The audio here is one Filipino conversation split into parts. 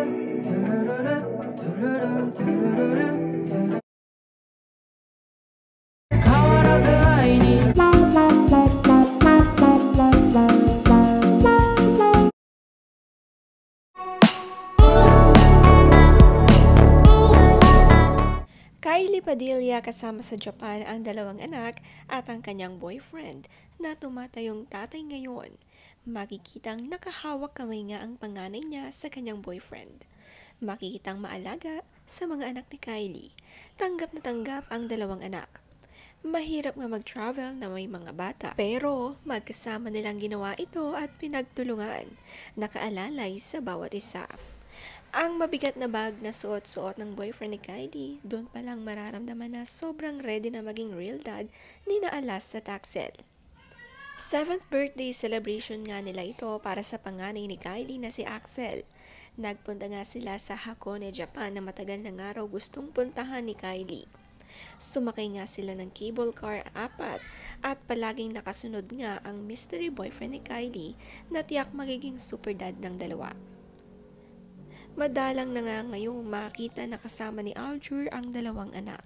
Kylie Padilla kasama sa Japan ang dalawang anak at ang kanyang boyfriend na tumatayong tatay ngayon. Makikitang nakahawak kamay nga ang panganay niya sa kanyang boyfriend. Makikitang maalaga sa mga anak ni Kylie. Tanggap na tanggap ang dalawang anak. Mahirap nga mag-travel na may mga bata. Pero magkasama nilang ginawa ito at pinagtulungan. Nakaalalay sa bawat isa. Ang mabigat na bag na suot-suot ng boyfriend ni Kylie, doon palang mararamdaman na sobrang ready na maging real dad ni na Alas at Axel. 7th birthday celebration nga nila ito para sa panganay ni Kylie na si Axel. Nagpunta nga sila sa Hakone, Japan na matagal na nga raw gustong puntahan ni Kylie. Sumakay nga sila ng cable car 4 at palaging nakasunod nga ang mystery boyfriend ni Kylie na tiyak magiging super dad ng dalawa. Madalang na nga ngayong makita na kasama ni Aljur ang dalawang anak.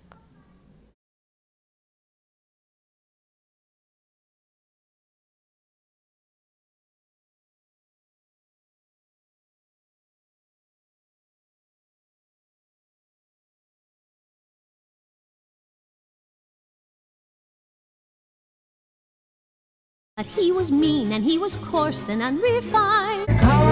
But he was mean and he was coarse and unrefined.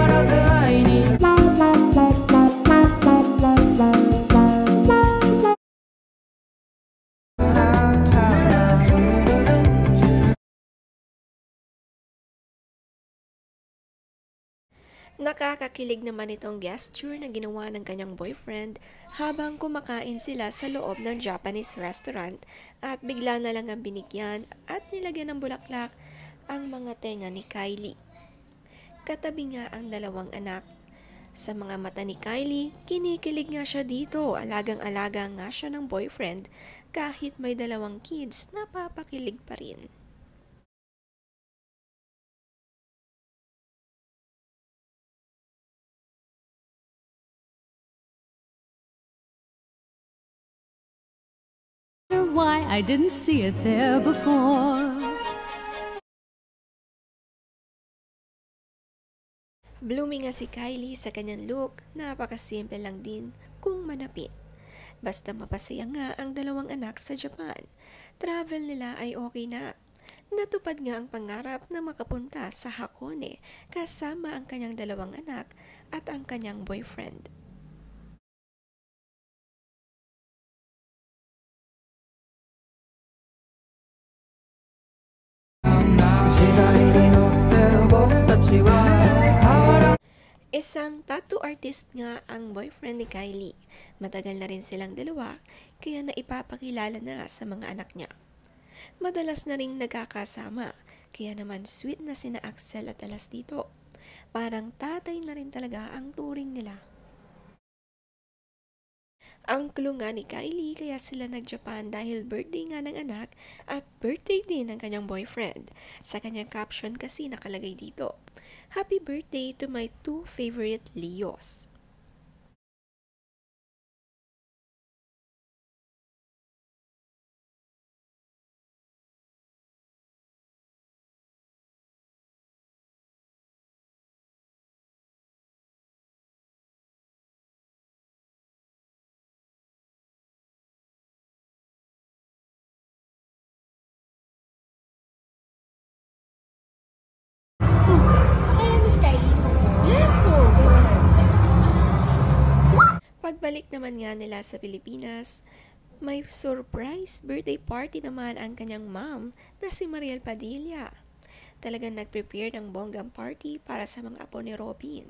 Nakakakilig naman itong gesture na ginawa ng kanyang boyfriend habang kumakain sila sa loob ng Japanese restaurant at bigla na lang ang binigyan at nilagyan ng bulaklak ang mga tenga ni Kylie. Katabi nga ang dalawang anak. Sa mga mata ni Kylie, kinikilig nga siya dito. Alagang-alaga nga siya ng boyfriend kahit may dalawang kids, napapakilig pa rin. Why I didn't see it there before. Blooming nga si Kylie sa kanyang look, napakasimple lang din kung manapit. Basta mapasaya nga ang dalawang anak sa Japan. Travel nila ay okay na. Natupad nga ang pangarap na makapunta sa Hakone kasama ang kanyang dalawang anak at ang kanyang boyfriend. Isang tattoo artist nga ang boyfriend ni Kylie. Matagal na rin silang dalawa, kaya naipapakilala na sa mga anak niya. Madalas na ring nagkakasama, kaya naman sweet na sina Axel at Alas dito. Parang tatay na rin talaga ang turing nila. Ang clue nga ni Kylie kaya sila nag-Japan dahil birthday nga ng anak at birthday din ng kanyang boyfriend. Sa kanyang caption kasi nakalagay dito, "Happy birthday to my two favorite Leos." Pagbalik naman nga nila sa Pilipinas, may surprise birthday party naman ang kanyang mom na si Mariel Padilla. Talagang nag-prepare ng bonggang party para sa mga apo ni Robin.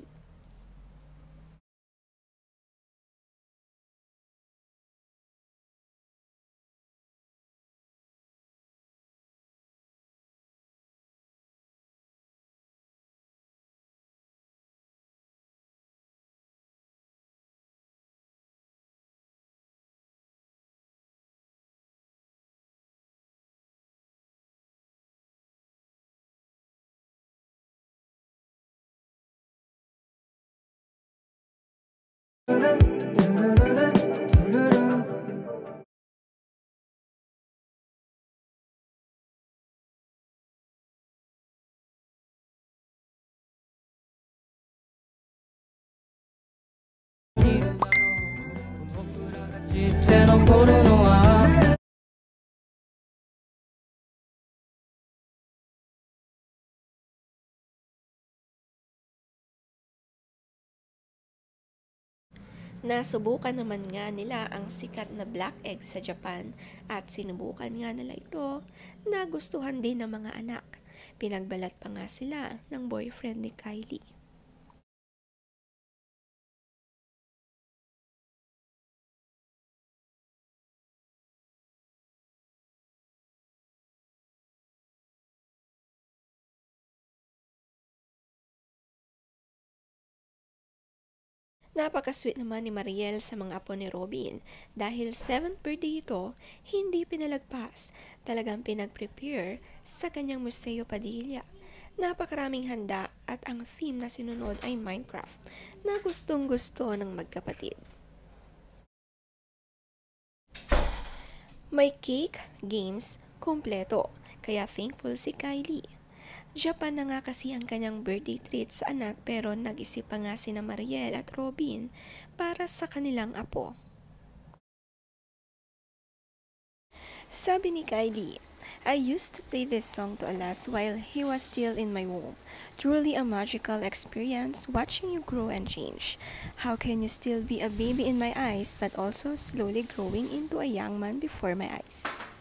Nasubukan naman nga nila ang sikat na black egg sa Japan at sinubukan nga nila ito. Nagustuhan din ng mga anak. Pinagbalat pa nga sila ng boyfriend ni Kylie. Napaka-sweet naman ni Mariel sa mga apo ni Robin. Dahil 7th birthday ito, hindi pinalagpas. Talagang pinag-prepare sa kanyang Museo Padilla. Napakaraming handa at ang theme na sinunod ay Minecraft na gustong gusto ng magkapatid. May cake, games, kumpleto. Kaya thankful si Kylie. Japan na nga kasi ang kanyang birthday treat sa anak pero nag-isip pa nga sina Mariel at Robin para sa kanilang apo. Sabi ni Kylie, I used to play this song to Alas while he was still in my womb. Truly a magical experience watching you grow and change. How can you still be a baby in my eyes but also slowly growing into a young man before my eyes?